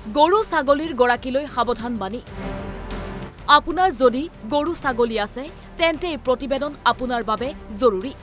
গৰু ছাগলীৰ গৰাকীলৈ সাৱধান বাণী আপোনাৰ যদি গৰু ছাগলী আছে তেন্তে এই প্ৰতিবেদন আপোনাৰ বাবে জৰুৰী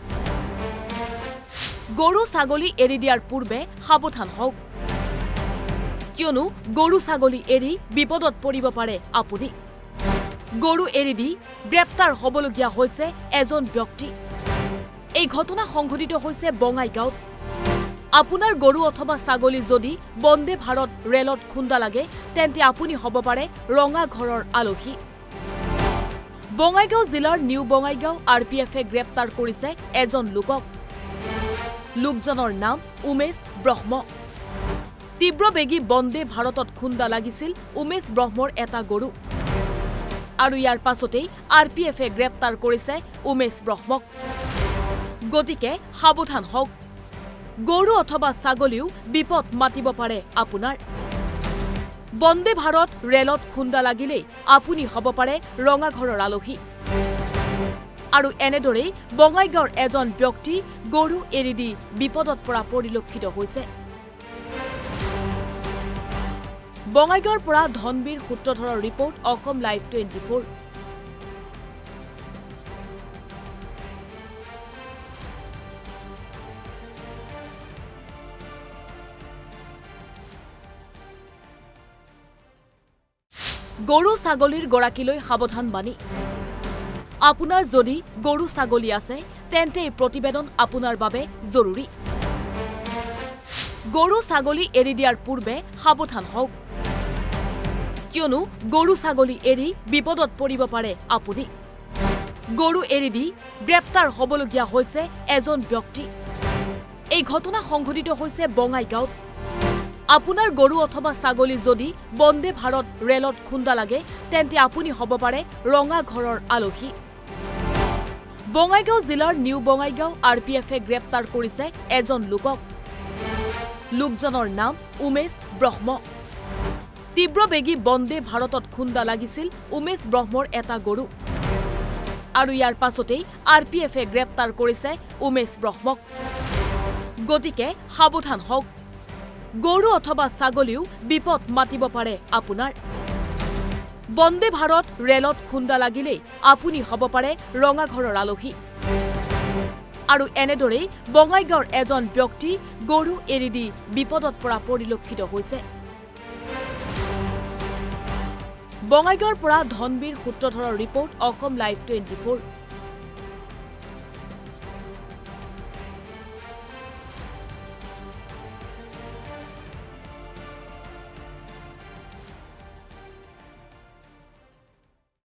গৰু ছাগলী এৰি দিয়াৰ পূৰ্বে সাৱধান হওক কিয়নো গৰু ছাগলী এৰি বিপদত পৰিব পাৰে আপুনি গৰু এৰি দি গ্ৰেপ্তাৰ হ'বলগীয়া হৈছে এজন ব্যক্তি এই ঘটনা সংঘটিত হৈছে বঙাইগাঁৱত আপোনাৰ গৰু অথবা ছাগলী যদি বন্দে ভাৰত ৰেলত খুন্দা লাগে তেন্তে আপুনি হ'ব পাৰে ৰঙা ঘৰৰ আলহী বঙাইগাঁও জিলাৰ নিউ বঙাইগাঁও আৰপিএফে গ্ৰেপ্তাৰ কৰিছে এজন লোকক লোকজনৰ নাম উমেশ ব্ৰহ্ম তীব্ৰবেগী বন্দে ভাৰতত খুন্দা লাগিছিল উমেশ ব্ৰহ্মৰ এটা গৰু আৰু ইয়াৰ পাছতেই আৰপিএফে গ্ৰেপ্তাৰ কৰিছে উমেশ ব্ৰহ্মক গতিকে সাৱধান হওক গৰু অথবা ছাগলীও বিপদ মাতিব পাৰে আপোনাৰ বন্দে ভাৰত ৰেলত খুন্দা লাগিলেই আপুনি হ'ব পাৰে ৰঙা ঘৰৰ আলহী আৰু এনেদৰেই বঙাইগাঁৱৰ এজন ব্যক্তি গৰু এৰি দি বিপদত পৰা পৰিলক্ষিত হৈছে বঙাইগাঁৱৰ পৰা ধনবীৰ সূত্ৰধৰৰ ৰিপৰ্ট অসম লাইভ 24 গৰু ছাগলীৰ গৰাকীলৈ সাৱধান বাণী আপোনাৰ যদি গৰু ছাগলী আছে তেন্তে এই প্ৰতিবেদন আপোনাৰ বাবে জৰুৰী গৰু ছাগলী এৰি দিয়াৰ পূৰ্বে সাৱধান হওক কিয়নো গৰু ছাগলী এৰি বিপদত পৰিব পাৰে আপুনি গৰু এৰি দি গ্ৰেপ্তাৰ হ'বলগীয়া হৈছে এজন ব্যক্তি এই ঘটনা সংঘটিত হৈছে বঙাইগাঁৱত আপোনাৰ গৰু অথবা ছাগলী যদি বন্দে ভাৰত ৰেলত খুন্দা লাগে তেন্তে আপুনি হ'ব পাৰে ৰঙা ঘৰৰ আলহী বঙাইগাঁও জিলাৰ নিউ বঙাইগাঁও আৰপিএফে গ্ৰেপ্তাৰ কৰিছে এজন লোকক লোকজনৰ নাম উমেশ ব্ৰহ্ম তীব্ৰবেগী বন্দে ভাৰতত খুন্দা লাগিছিল উমেশ ব্ৰহ্মৰ এটা গৰু আৰু ইয়াৰ পাছতেই আৰপিএফে গ্ৰেপ্তাৰ কৰিছে উমেশ ব্ৰহ্মক গতিকে সাৱধান হওক গৰু অথবা ছাগলীও বিপদ মাতিব পাৰে আপোনাৰ বন্দে ভাৰত ৰেলত খুন্দা লাগিলেই আপুনি হ'ব পাৰে ৰঙা ঘৰৰ আলহী আৰু এনেদৰেই বঙাইগাঁৱৰ এজন ব্যক্তি গৰু এৰি দি বিপদত পৰা পৰিলক্ষিত হৈছে বঙাইগাঁৱৰ পৰা ধনবীৰ সূত্ৰধৰৰ ৰিপৰ্ট অসম লাইভ 24